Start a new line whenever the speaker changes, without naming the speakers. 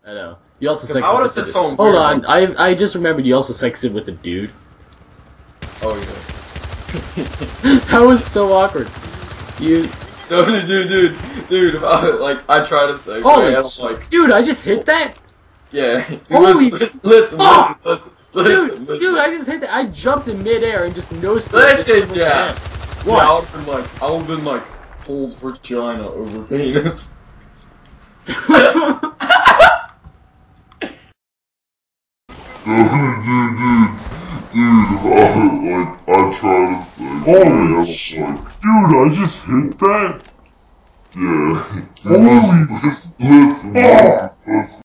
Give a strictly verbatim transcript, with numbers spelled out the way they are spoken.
I know. You also sexted
I would have
with
said
the
something
Hold
weird,
on,
like-
I I just remembered you also sexted with a dude.
Oh yeah.
That was so awkward. You.
No, dude, dude, dude, dude. If I, like, I try to say,
Holy
right, I'm like,
dude, I just hit that.
yeah.
Holy
listen, listen, listen,
fuck!
listen, listen,
Dude,
listen.
dude, I just hit that. I jumped in midair and just no scoped.
Listen, Jack.
What?
Yeah, I would've been like, I would've been like, pulls vagina over penis.
Dude, I, like, I try to say, holy shit, like, dude, I just hit that? Yeah, holy, listen, listen, listen, listen.